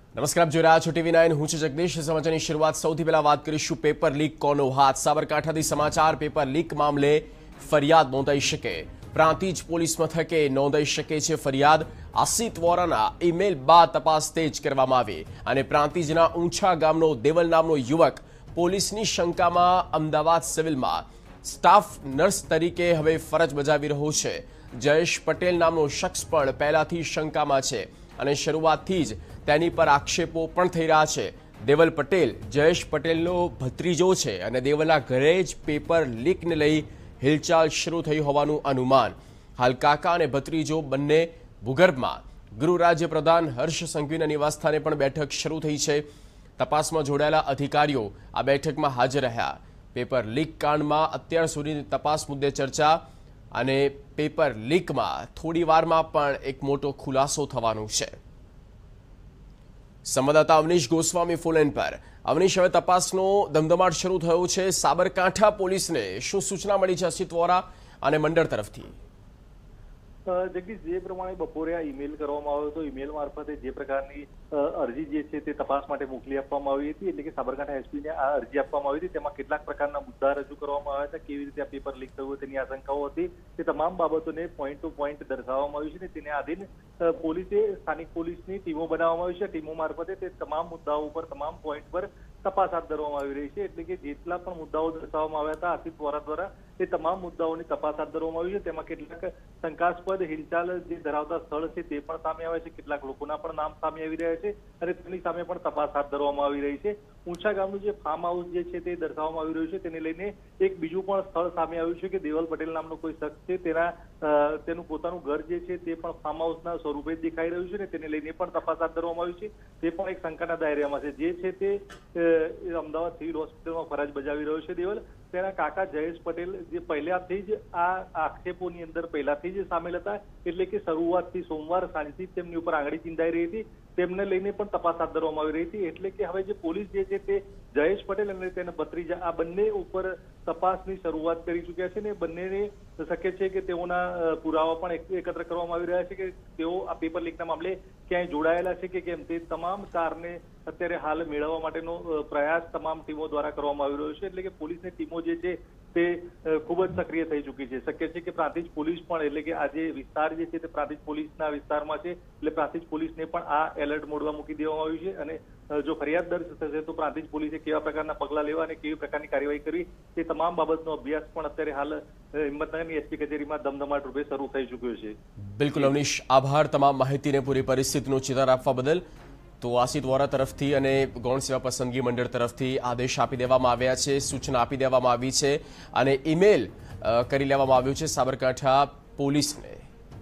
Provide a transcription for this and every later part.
નમસ્કાર, આપ જોઈ રહ્યા છો TV9. હું છું જગદીશ. સમાચારની શરૂઆત સૌથી પહેલા વાત કરીશું પેપર લીક કોનો હાથ. સાબરકાંઠાથી સમાચાર. પેપર લીક મામલે ફરિયાદ નોંધાઈ શકે. પ્રાંતિજ પોલીસ મથકે નોંધાઈ શકે છે ફરિયાદ. આસિત વોરાના ઈમેલ બાદ તપાસ તેજ કરવામાં આવી અને પ્રાંતિજના ઊંચા ગામનો દેવલ નામનો યુવક પોલીસની શંકામાં અમદાવાદ સિવિલમાં સ્ટાફ નર્સ તરીકે હવે ફરજ બજાવી રહ્યો છે. જયેશ પટેલ નામનો શખ્સ પણ પહેલાથી શંકામાં છે અને શરૂઆતથી જ તેની પર આક્ષેપો પણ થઈ રહ્યા છે. દેવલ પટેલ જયેશ પટેલનો ભત્રીજો છે અને દેવલના ઘરે જ પેપર લીકને લઈ હિલચાલ શરૂ થઈ હોવાનું અનુમાન. હાલ કાકા અને ભત્રીજો બંને ભૂગર્ભમાં. ગૃહ રાજ્ય પ્રધાન હર્ષ સંઘવીના નિવાસસ્થાને પણ બેઠક શરૂ થઈ છે. તપાસમાં જોડાયેલા અધિકારીઓ આ બેઠકમાં હાજર રહ્યા. પેપર લીક કાંડમાં અત્યાર સુધીની તપાસ મુદ્દે ચર્ચા અને પેપર લીકમાં થોડી વારમાં પણ એક મોટો ખુલાસો થવાનો છે. સંવાદદાતા અવનીશ ગોસ્વામી ફોન પર. અવનીશ, હવે તપાસનો ધમધમાટ શરૂ થયો છે. સાબરકાંઠા પોલીસને શું સૂચના મળી છે આસિત વોરા અને મંડળ તરફથી? જગદીશ, જે પ્રમાણે બપોરે આ ઈમેલ કરવામાં આવ્યો હતો, ઈમેલ મારફતે જે પ્રકારની અરજી જે છે તે તપાસ માટે મોકલી આપવામાં આવી હતી, એટલે કે સાબરકાંઠા એસપીને આ અરજી આપવામાં આવી હતી. તેમાં કેટલાક પ્રકારના મુદ્દા રજૂ કરવામાં આવ્યા હતા, કેવી રીતે આ પેપર લીક થયું તેની આશંકાઓ હતી, તે તમામ બાબતોને પોઈન્ટ ટુ પોઈન્ટ દર્શાવવામાં આવ્યું છે. તેને આધીન પોલીસે સ્થાનિક પોલીસની ટીમો બનાવવામાં આવી છે. ટીમો મારફતે તે તમામ મુદ્દાઓ પર, તમામ પોઈન્ટ પર તપાસ હાથ ધરવામાં આવી રહી છે. એટલે કે જેટલા પણ મુદ્દાઓ દર્શાવવામાં આવ્યા હતા આસિત વોરા દ્વારા, તે તમામ મુદ્દાઓની તપાસ હાથ ધરવામાં આવી છે. તેમાં કેટલાક શંકાસ્પદ હિલચાલ જે ધરાવતા સ્થળ છે તે પણ સામે આવે છે. કેટલાક લોકોના પણ નામ સામે આવી રહ્યા છે અને તેની સામે પણ તપાસ હાથ ધરવામાં આવી રહી છે. ઊંચા ગામનું જે ફાર્મ હાઉસ જે છે તે દર્શાવવામાં આવી રહ્યું છે. તેને લઈને એક બીજું પણ સ્થળ સામે આવ્યું છે કે દેવલ પટેલ નામનો કોઈ શખ્સ છે, તેનું પોતાનું ઘર જે છે તે પણ ફાર્મ હાઉસના સ્વરૂપે જ દેખાઈ રહ્યું છે ને તેને લઈને પણ તપાસ હાથ ધરવામાં આવી છે. તે પણ એક શંકાના દાયરામાં છે. જે છે તે અમદાવાદ સિવિલ હોસ્પિટલમાં ફરજ બજાવી રહ્યો છે દેવલ. તેના કાકા જયેશ પટેલ જે પહેલાથી જ આ આક્ષેપોની અંદર પહેલાથી જ સામેલ હતા, એટલે કે શરૂઆતથી સોમવાર સાંજથી તેમની ઉપર આંગળી ચિંતાઈ રહી હતી. તેમને લઈને પણ તપાસ હાથ ધરવામાં આવી રહી હતી. એટલે કે હવે જે પોલીસ જે છે તે જયેશ પટેલ અને તેના ભત્રીજા આ બંને ઉપર તપાસની શરૂઆત કરી ચૂક્યા છે ને બંનેને શક્ય છે કે તેઓના પુરાવા પણ એકત્ર કરવામાં આવી રહ્યા છે કે તેઓ આ પેપર લીકના મામલે ક્યાંય જોડાયેલા છે કે કેમ, તે તમામ તારને અત્યારે હાલ મેળવવા માટેનો પ્રયાસ તમામ ટીમો દ્વારા કરવામાં આવી રહ્યો છે. એટલે કે પોલીસની ટીમો જે છે તે ખૂબ જ સક્રિય થઈ ચૂકી છે. શક્ય છે કે પ્રાંતિજ પોલીસ પણ, એટલે કે આ જે વિસ્તાર જે છે તે પ્રાંતિજ પોલીસના વિસ્તારમાં છે, એટલે પ્રાંતિજ પોલીસને પણ આ એલર્ટ મોડમાં મૂકી દેવામાં આવ્યું છે. અને જો ફરિયાદ દર્જ થશે તો પ્રાંતિજ પોલીસે કેવા પ્રકારના પગલાં લેવા અને કેવી પ્રકારની કાર્યવાહી કરવી તે તમામ બાબતનો અભ્યાસ પણ અત્યારે હાલ હિંમતનગરની એસપી કચેરીમાં ધમધમાટ રૂપે શરૂ થઈ ચૂક્યો છે. બિલકુલ અવનીશ, આભાર તમામ માહિતીને પૂરી પરિસ્થિતિનો ચિતાર આપવા બદલ. તો આસિત વોરા તરફથી અને ગૌણ સેવા પસંદગી મંડળ તરફથી આદેશ આપી દેવામાં આવ્યા છે, સૂચના આપી દેવામાં આવી છે અને ઈમેલ કરી લેવામાં આવ્યું છે સાબરકાંઠા પોલીસને.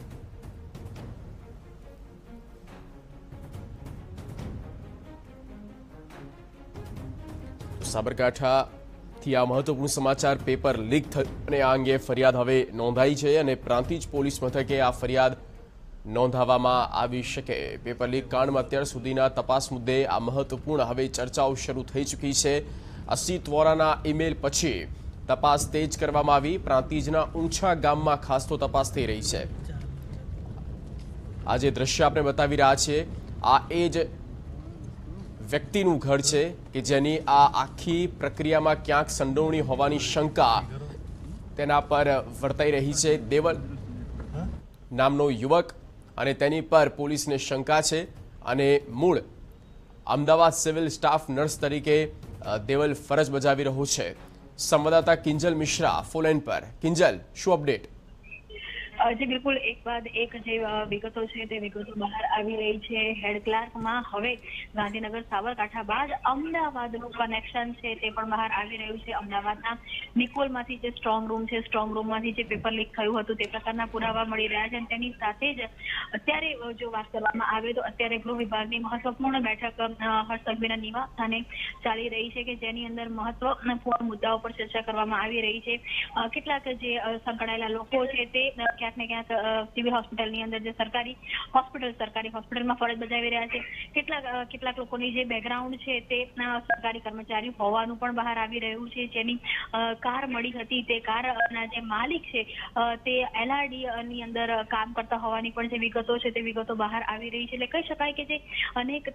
સાબરકાંઠાથી આ મહત્વપૂર્ણ સમાચાર. પેપર લીક અને આ અંગે ફરિયાદ હવે નોંધાઈ છે અને પ્રાંતિજ પોલીસ મથકે આ ફરિયાદ નોંધાવવામાં આવી શકે. પેપર લીક કાંડમાં અત્યાર સુધીના તપાસ મુદ્દે આ મહત્વપૂર્ણ હવે ચર્ચાઓ શરૂ થઈ ચૂકી છે. આસિત વોરાના ઈમેલ પછી તપાસ તેજ કરવામાં આવી. પ્રાંતિજના ઊંચા ગામમાં ખાસ તો તપાસ થઈ રહી છે. આ જે દ્રશ્ય આપણે બતાવી રહ્યા છીએ આ એ જ વ્યક્તિનું ઘર છે કે જેની આ આખી પ્રક્રિયામાં ક્યાંક સંડોવણી હોવાની શંકા તેના પર વર્તાઈ રહી છે. દેવલ નામનો યુવક અને તેની પર પોલીસને શંકા છે અને મૂળ અમદાવાદ સિવિલ સ્ટાફ નર્સ તરીકે દેવલ ફરજ બજાવી રહ્યો છે. સંવાદદાતા કિંજલ મિશ્રા ફોન પર. કિંજલ, શું અપડેટ? જી બિલકુલ, એક બાદ એક જે વિગતો છે તે વિગતો બહાર આવી રહી છે. હેડ ક્લાર્કમાં હવે ગાંધીનગર સાબરકાંઠા બાદ અમદાવાદનું કનેક્શન છે તે પણ બહાર આવી રહ્યું છે. અમદાવાદના નિકોલમાંથી જે સ્ટ્રોંગ રૂમ છે, સ્ટ્રોંગ રૂમમાંથી જે પેપર લીક થયું હતું તે પ્રકારના પુરાવા મળી રહ્યા છે. અને તેની સાથે જ અત્યારે જો વાત કરવામાં આવે તો અત્યારે ગૃહ વિભાગની મહત્વપૂર્ણ બેઠક હર્ષ સંઘવીના નિવાસ સ્થાને ચાલી રહી છે કે જેની અંદર મહત્વપૂર્ણ મુદ્દાઓ પર ચર્ચા કરવામાં આવી રહી છે. કેટલાક જે સંકળાયેલા લોકો છે તે ક્યાંક ને ક્યાંક સિવિલ હોસ્પિટલની અંદર જે સરકારી હોસ્પિટલમાં ફરજ બજાવી રહ્યા છે, કેટલાક લોકોની જે બેકગ્રાઉન્ડ છે તે સરકારી કર્મચારી હોવાનું પણ બહાર આવી રહ્યું છે. જેની કાર મળી હતી તે કારના જે માલિક છે તે LRD ની અંદર કામ કરતા હોવાની પણ જે વિગતો છે તે વિગતો બહાર આવી રહી છે. એટલે કહી શકાય કે જે અનેક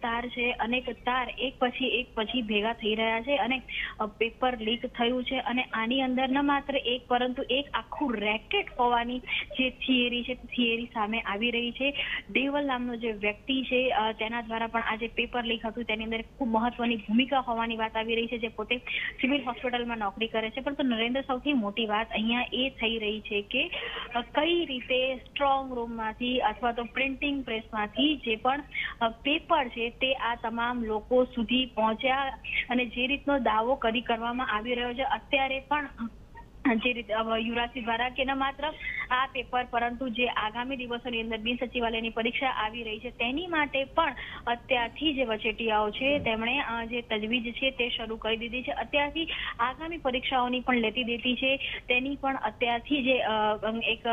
તાર એક પછી ભેગા થઈ રહ્યા છે અને પેપર લીક થયું છે. અને આની અંદર ન માત્ર એક પરંતુ એક આખું રેકેટ હોવાની જે થિયરી સામે આવી રહી છે. દેવલ નામનો જે વ્યક્તિ છે તેના દ્વારા પણ આ જે પેપર લીક હતું તેની અંદર ખૂબ મહત્વની ભૂમિકા હોવાની વાત આવી રહી છે, જે પોતે સિવિલ હોસ્પિટલમાં નોકરી કરે છે. પરંતુ નરેન્દ્ર, સૌથી મોટી વાત અહીંયા એ થઈ રહી છે કે કઈ રીતે સ્ટ્રોંગ રૂમમાંથી અથવા તો પ્રિન્ટિંગ પ્રેસમાંથી જે પણ પેપર છે તે આ તમામ લોકો સુધી પહોંચ્યા અને જે રીતનો દાવો કરવામાં આવી રહ્યો છે અત્યારે પણ, જે રીતે યુવરાજસિંહ દ્વારા કે ન માત્ર આ પેપર પરંતુ જે આગામી દિવસોની અંદર બિન સચિવાલયની પરીક્ષા આવી રહી છે તેની માટે પણ અત્યારથી જે વચેટિયાઓ છે તેમણે જે તજવીજ છે તે શરૂ કરી દીધી છે. અત્યારથી આગામી પરીક્ષાઓની પણ લેતી દેતી છે તેની પણ અત્યારથી જે એક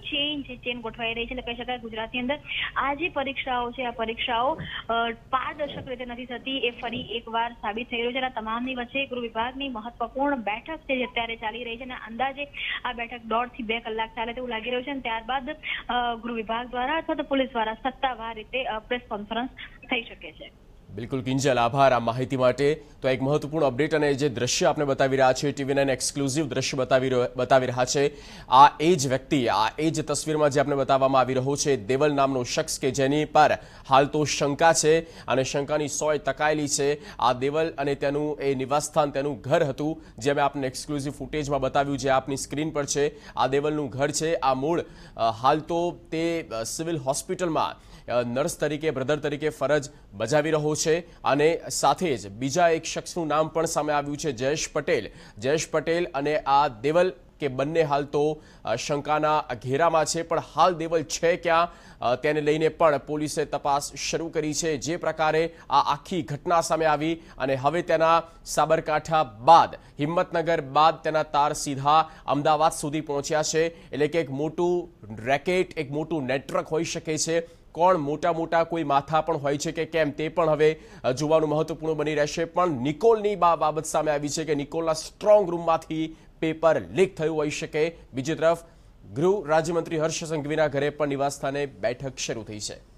ચેન ગોઠવાઈ રહી છે. એટલે કહી શકાય ગુજરાતની અંદર આ જે પરીક્ષાઓ છે, આ પરીક્ષાઓ પારદર્શક રીતે નથી થતી એ ફરી એકવાર સાબિત થઈ રહ્યું છે. તમામની વચ્ચે ગૃહ વિભાગની મહત્વપૂર્ણ બેઠક છે જે અત્યારે ચાલી રહી છે. અંદાજે આ બેઠક 1.5 થી 2 કલાક ચાલે તેવું લાગી રહ્યું છે. અને ત્યારબાદ ગૃહ વિભાગ દ્વારા અથવા તો પોલીસ દ્વારા સત્તાવાર રીતે પ્રેસ કોન્ફરન્સ થઈ શકે છે. બિલકુલ કિંજલ, આભાર આ માહિતી માટે. તો એક મહત્વપૂર્ણ અપડેટ અને જે દ્રશ્ય આપણે બતાવી રહ્યા છે, TV9 એક્સક્લુઝિવ દ્રશ્ય બતાવી રહ્યા છે. આ એ જ વ્યક્તિ, આ એ જ તસવીરમાં જે આપણે બતાવવામાં આવી રહ્યો છે, દેવલ નામનો શખ્સ કે જેની પર હાલ તો શંકા છે અને શંકાની 100 ટકાયેલી છે. આ દેવલ અને તેનું એ નિવાસસ્થાન, તેનું ઘર હતું જે અમે આપને એક્સક્લુઝિવ ફૂટેજમાં બતાવ્યું, જે આપની સ્ક્રીન પર છે. આ દેવલનું ઘર છે. આ મૂળ હાલ તો તે સિવિલ હોસ્પિટલમાં નર્સ તરીકે, બ્રધર તરીકે ફરજ બજાવી રહ્યો છે. અને સાથે જ બીજા એક શખ્સનું નામ પણ સામે આવ્યું છે, જયેશ પટેલ અને આ દેવલ, કે બંને હાલ તો શંકાના ઘેરામાં છે. પણ હાલ દેવલ છે ક્યાં તેને લઈને પણ પોલીસે તપાસ શરૂ કરી છે. જે પ્રકારે આ આખી ઘટના સામે આવી અને હવે તેના સાબરકાંઠા બાદ, હિંમતનગર બાદ તેના તાર સીધા અમદાવાદ સુધી પહોંચ્યા છે. એટલે કે એક મોટું રેકેટ, એક મોટું નેટવર્ક હોઈ શકે છે. કોણ મોટા કોઈ માથા પણ હોય છે કે કેમ તે પણ હવે જોવાનું મહત્વપૂર્ણ બની રહેશે. પણ નિકોલની બાબત સામે આવી છે કે નિકોલના સ્ટ્રોંગ રૂમમાંથી પેપર લીક થયું હોઈ શકે. બીજી તરફ ગૃહ રાજ્યમંત્રી હર્ષ સંઘવીના ઘરે પણ નિવાસસ્થાને બેઠક શરૂ થઈ છે.